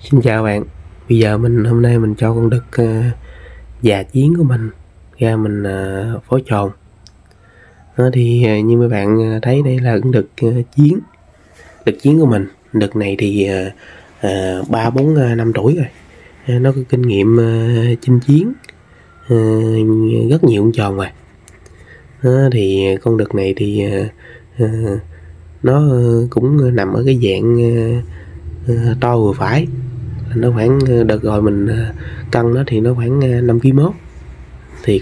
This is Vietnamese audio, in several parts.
Xin chào bạn. Bây giờ hôm nay mình cho con đực già chiến của mình ra mình phối trồn. Như mấy bạn thấy đây là con đực đực chiến của mình. Đực này thì 3-4 năm tuổi rồi. Nó có kinh nghiệm chinh chiến rất nhiều con trồn rồi. Con đực này thì nó cũng nằm ở cái dạng to vừa phải. Nó khoảng đợt rồi mình cân nó thì nó khoảng 5,1 kg. Thì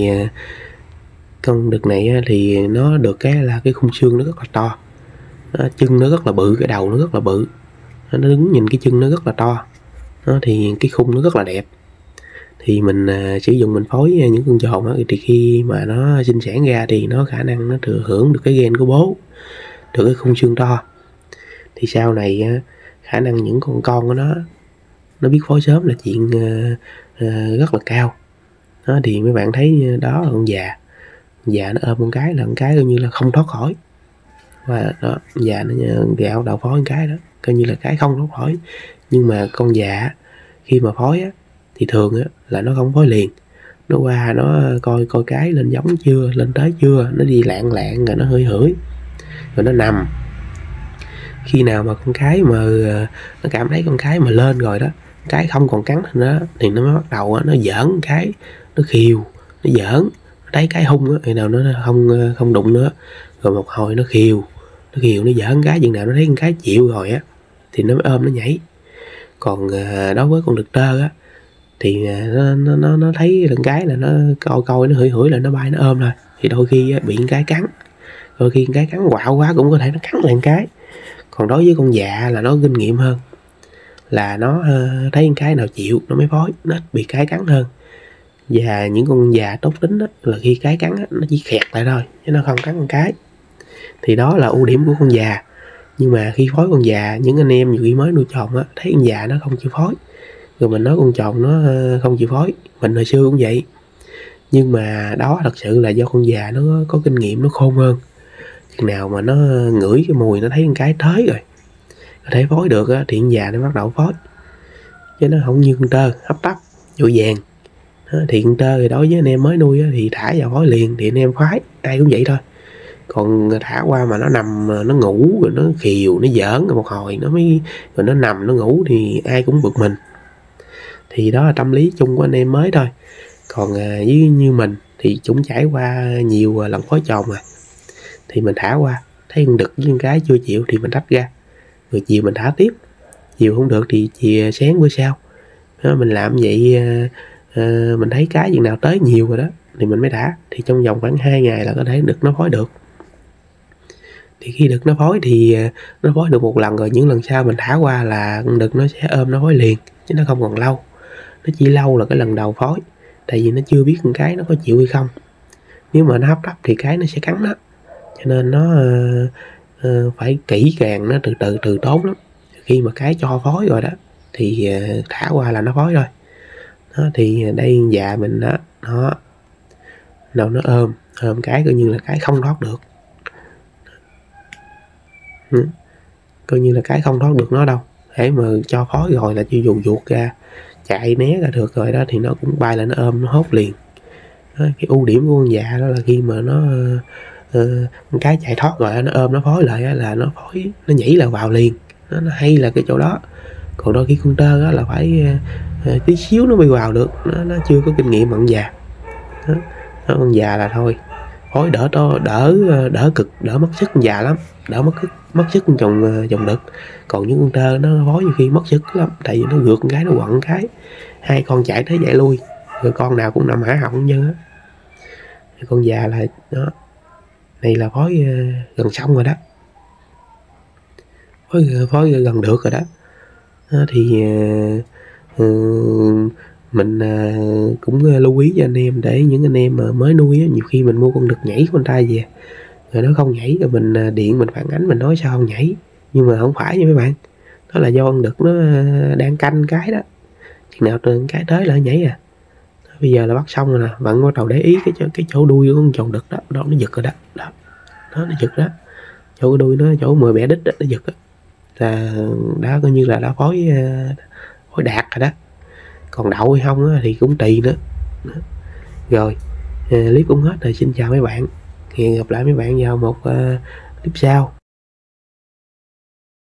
con đực này thì nó được cái là cái khung xương nó rất là to, chân nó rất là bự, cái đầu nó rất là bự, nó đứng nhìn cái chân nó rất là to, thì cái khung nó rất là đẹp. Thì mình sử dụng mình phối những con trồn đó, thì khi mà nó sinh sản ra thì nó khả năng nó thừa hưởng được cái gen của bố, được cái khung xương to. Thì sau này khả năng những con của nó biết phối sớm là chuyện rất là cao. Thì mấy bạn thấy đó là con già nó ôm con cái là con cái coi như là không thoát khỏi, và đó già nó gạo đầu phối con cái đó coi như là cái không thoát khỏi. Nhưng mà con già khi mà phối thì thường là nó không phối liền, nó qua nó coi cái lên giống chưa, lên tới chưa, nó đi lạng rồi nó hửi rồi nó nằm. Khi nào mà con cái mà nó cảm thấy con cái mà lên rồi đó, cái không còn cắn nữa thì nó mới bắt đầu nó giỡn cái, nó khiêu, nó giỡn, nó thấy cái hung thì nào nó không đụng nữa, rồi một hồi nó khiêu, nó giỡn cái, chừng nào nó thấy con cái chịu rồi thì nó mới ôm nó nhảy. Còn đối với con đực tơ thì nó thấy con cái là nó coi nó hửi là nó bay nó ôm thôi. Thì đôi khi bị con cái cắn, đôi khi con cái cắn quạo quá cũng có thể nó cắn lại con cái. Còn đối với con già là nó kinh nghiệm hơn, là nó thấy con cái nào chịu nó mới phối, nó ít bị cái cắn hơn. Và những con già tốt tính là khi cái cắn nó chỉ khẹt lại thôi chứ nó không cắn con cái. Thì đó là ưu điểm của con già. Nhưng mà khi phối con già, những anh em nhiều khi mới nuôi trồn thấy con già nó không chịu phối, rồi mình nói con trồn nó không chịu phối. Mình hồi xưa cũng vậy, nhưng mà đó thật sự là do con già nó có kinh nghiệm, nó khôn hơn. Chừng nào mà nó ngửi cái mùi, nó thấy con cái tới rồi, có thể phối được thì con già nó bắt đầu phối, chứ nó không như con tơ hấp tấp vội vàng. Thì con tơ thì đối với anh em mới nuôi thì thả vào phối liền thì anh em khoái, ai cũng vậy thôi. Còn thả qua mà nó nằm nó ngủ rồi nó khiều, nó giỡn rồi một hồi nó mới, rồi nó nằm nó ngủ thì ai cũng bực mình. Thì đó là tâm lý chung của anh em mới thôi. Còn như mình thì cũng trải qua nhiều lần phối trồn rồi, thì mình thả qua thấy con đực với con cái chưa chịu thì mình tách ra, rồi chiều mình thả tiếp, chiều không được thì chiều sáng bữa sau. Mình làm vậy mình thấy cái chừng nào tới nhiều rồi đó thì mình mới thả. Thì trong vòng khoảng 2 ngày là có thể đực nó phối được. Thì khi đực nó phối thì nó phối được một lần rồi, những lần sau mình thả qua là con đực nó sẽ ôm nó phối liền, chứ nó không còn lâu. Nó chỉ lâu là cái lần đầu phối, tại vì nó chưa biết con cái nó có chịu hay không. Nếu mà nó hấp tấp thì cái nó sẽ cắn nó, cho nên nó phải kỹ càng, nó từ tốn lắm. Khi mà cái cho phối rồi đó thì thả qua là nó phối rồi đó. Thì đây già mình đó, nào nó ôm cái coi như là cái không thoát được, coi như là cái không thoát được nó đâu. Hễ mà cho phối rồi là chỉ dù ruột ra chạy né ra được rồi đó thì nó cũng bay lại nó ôm nó hốt liền đó. Cái ưu điểm của con già đó là khi mà nó cái chạy thoát rồi nó ôm nó phối lại là nó phối, nó nhảy là vào liền. Nó hay là cái chỗ đó. Còn đôi khi con tơ đó là phải tí xíu nó mới vào được, nó chưa có kinh nghiệm bằng già đó. Con già là thôi phối đỡ cực, đỡ mất sức. Con già lắm, đỡ mất sức trồng đực. Còn những con tơ nó phối nhiều khi mất sức lắm, tại vì nó gượt con cái, nó quặn cái, hai con chạy tới chạy lui, rồi con nào cũng nằm hả họng như á. Con già là đó, này là phối gần xong rồi đó, phối gần được rồi đó. Mình cũng lưu ý cho anh em, để những anh em mà mới nuôi nhiều khi mình mua con đực nhảy con trai về rồi nó không nhảy, rồi mình điện mình phản ánh, mình nói sao không nhảy. Nhưng mà không phải nha mấy bạn, đó là do con đực nó đang canh cái đó, chừng nào từ cái tới là nó nhảy à. Bây giờ là bắt xong rồi nè, bạn bắt đầu để ý cái chỗ đuôi của con trồn đực đó, nó giật rồi đó, nó giật đó, chỗ đuôi nó, chỗ 10 bẻ đít đó, nó giật đó. là đã coi như là đã phối đạt rồi đó. Còn đậu hay không thì cũng tùy nữa. Rồi clip cũng hết rồi, xin chào mấy bạn, hẹn gặp lại mấy bạn vào một clip sau.